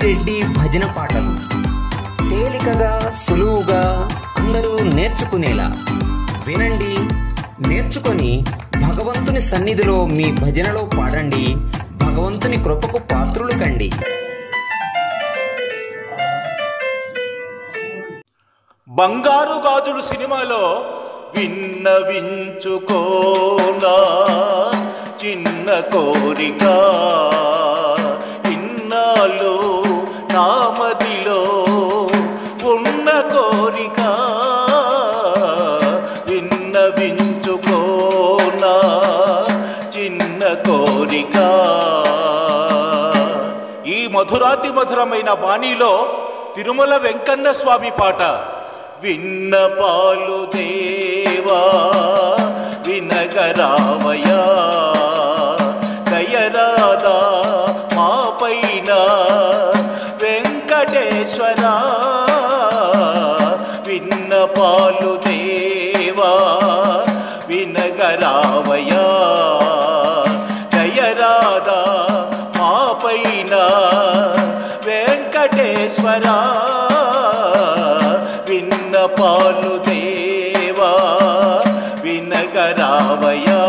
రెడ్డి భజన పాటలు తేలికగా సులువుగా అందరూ నేర్చుకునేలా వినండి, నేర్చుకొని భగవంతుని సన్నిధిలో మీ భజనలో పాడండి. భగవంతుని కృపకు పాత్రులు కండి. బంగారు గాజులు సినిమాలో విన్నవించుకోనా చిన్న కోరిక, ఇన్నాళ్ళు నామదిలో ఉన్న కోరిక, విన్నవించుకోనా చిన్న కోరిక. ఈ మధురాతి మధురమైన బాణీలో తిరుమల వెంకన్న స్వామి పాట. విన్నపాలు దేవా వినగరావయ్యా, దయరాదా మా పైన వెంకటేశ్వరా. విన్నపాలు దేవా వినగరావయ్యా, దయరాదా మా పైన వెంకటేశ్వరా. విన్నపాలు దేవా వినగరావయ్యా.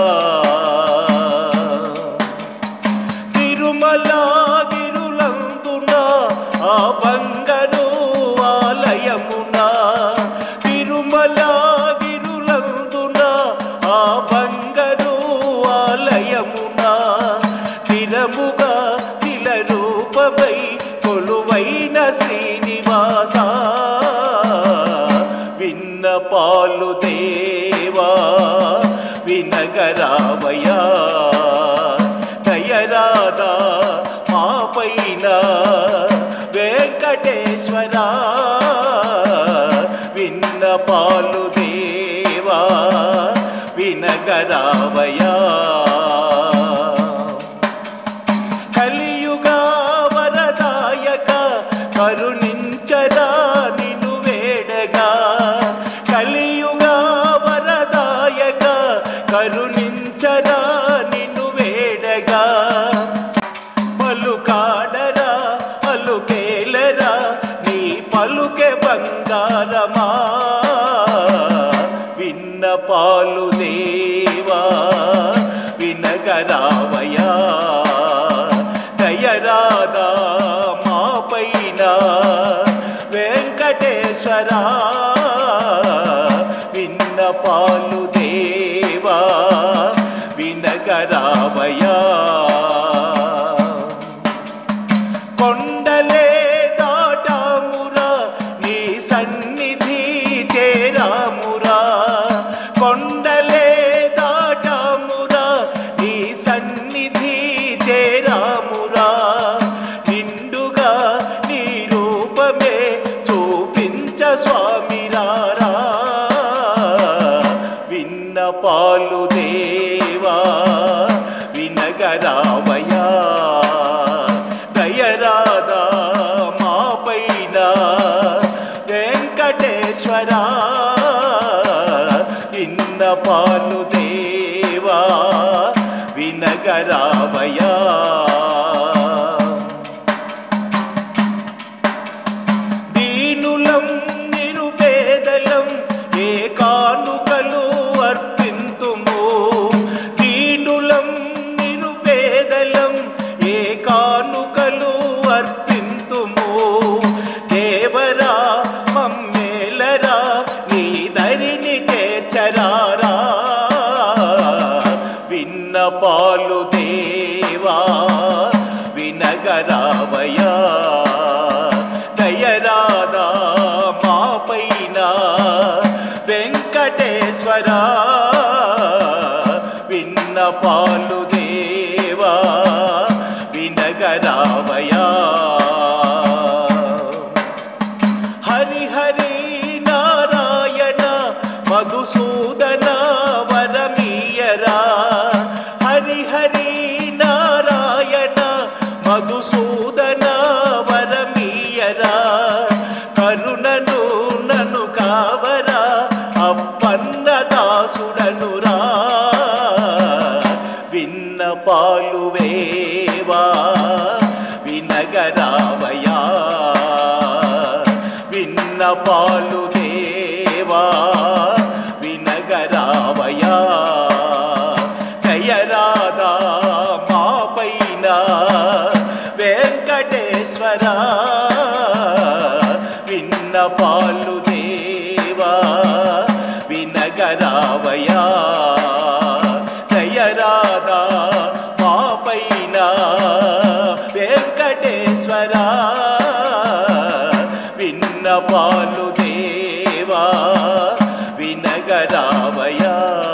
తిరుమల గిరులందున ఆ బంగరు ఆలయమున, తిరుమల గిరులందున ఆ బంగరు ఆలయమున, తిరముగా శిల రూపమై కొలువైన శ్రీనివాస. విన్నపాలు దేవా వినగరావయ్యా, దయరాదా మా పైన వెంకటేశ్వరా. విన్నపాలు దేవా వినగరావయ్యా. కలియుగ వరదాయక కరుణించరా నిన్ను వేడగా, కలియుగ వరదాయక కరుణించరా నిన్ను వేడగా. పలుకాడరా అలుకేలరా నీ పలుకే బంగారమా. విన్నపాలు దేవా వినగరావయ్యా, దయరాదా మా పైన వెంకటేశ్వరా. విన్నపాలు దేవా వినగరావయ్యా. కొండలే దాటామురా నీ సన్నిధి చేరామురా, కొండలే దాటామురా నీ సన్నిధి చేరామురా. నిండుగా నీ రూపమే చూపించ స్వామిరారా. విన్నపాలు దేవా వినగరావయ్యా, దయరాదా మా పైన వెంకటేశ్వరా. విన్నపాలు దేవా వినగరావయ్యా. దీనులం నిరుపేదలం ఏ కానుకలు అర్పింతుము, దీనులం నిరుపేదలం ఏ కానుకలు అర్పింతుము. దేవరా మమ్మేలరా నీ దరిని చేర్చరారా. విన్నపాలు దేవా వినగరావయ్యా, దయరాదా మా పైన వెంకటేశ్వరా. విన్నపాలు దేవా వినగరావయ్యా. హరి హరి నారాయణ మధుసూదన వరమీయరా, హరి హరి నారాయణ మధుసూదన వరమీయరా. కరుణను నను కావరా అప్పన్న దాసుడనురా. విన్నపాలు వేవా వినగరావయ్యా, మాపైన వెంకటేశ్వర విన్నపాలు దేవా వినగరావయా.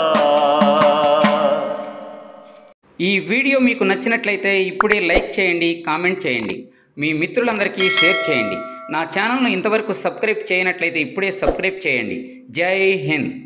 ఈ వీడియో మీకు నచ్చినట్లయితే ఇప్పుడే లైక్ చేయండి, కామెంట్ చేయండి, మీ మిత్రులందరికీ షేర్ చేయండి. నా ఛానల్ను ఇంతవరకు సబ్స్క్రైబ్ చేయనట్లయితే ఇప్పుడే సబ్స్క్రైబ్ చేయండి. జై హింద్.